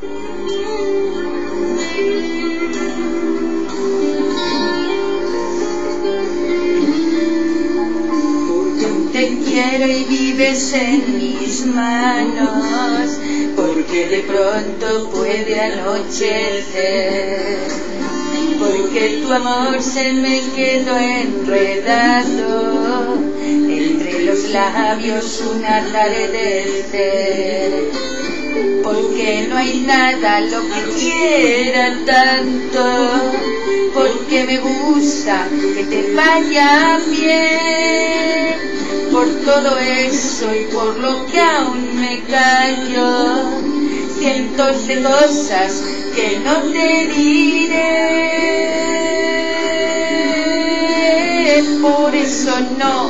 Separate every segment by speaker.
Speaker 1: Te quiero y vives en mis manos, porque de pronto puede anochecer, porque tu amor se me quedó enredado entre los labios un atardecer, porque no hay nada lo que quiera tanto, porque me gusta que te vaya bien. Por todo eso y por lo que aún me callo, cientos de cosas que no te diré. Por eso no,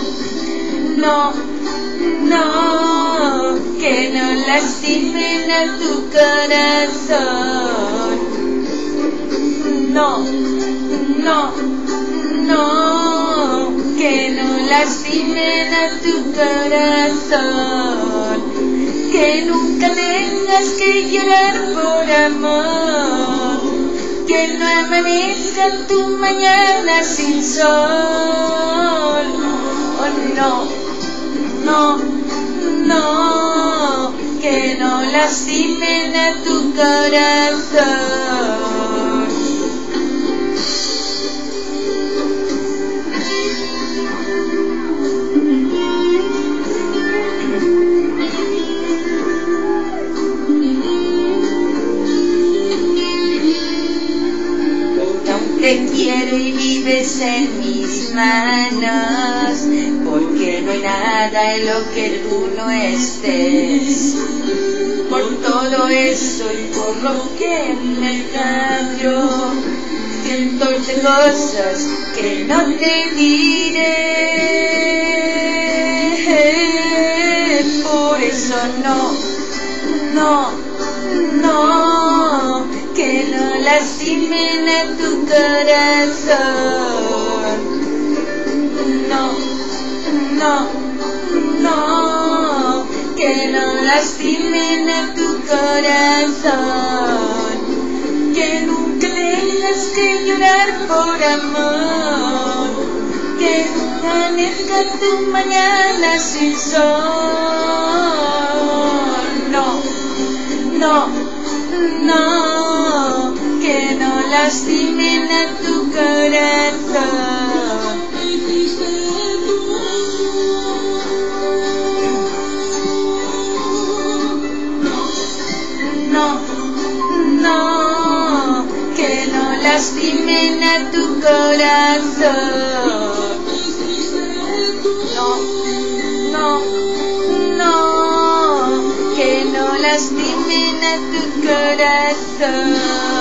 Speaker 1: que no lastimen a tu corazón. Que no lastimen a tu corazón, que nunca tengas que llorar por amor, que no amanezca tu mañana sin sol. Oh no, que no lastimen a tu corazón. Te quiero y vives en mis manos, porque no hay nada en lo que tú no estés. Por todo eso y por lo que me callo, cientos de cosas que no te diré. Por eso que no lastimen a tu corazón. Que no lastimen a tu corazón, que nunca tengas que llorar por amor, que nunca amanezca tu mañana sin sol. Que no lastimen a tu corazón. Que no lastimen a tu corazón. Que no lastimen a tu corazón.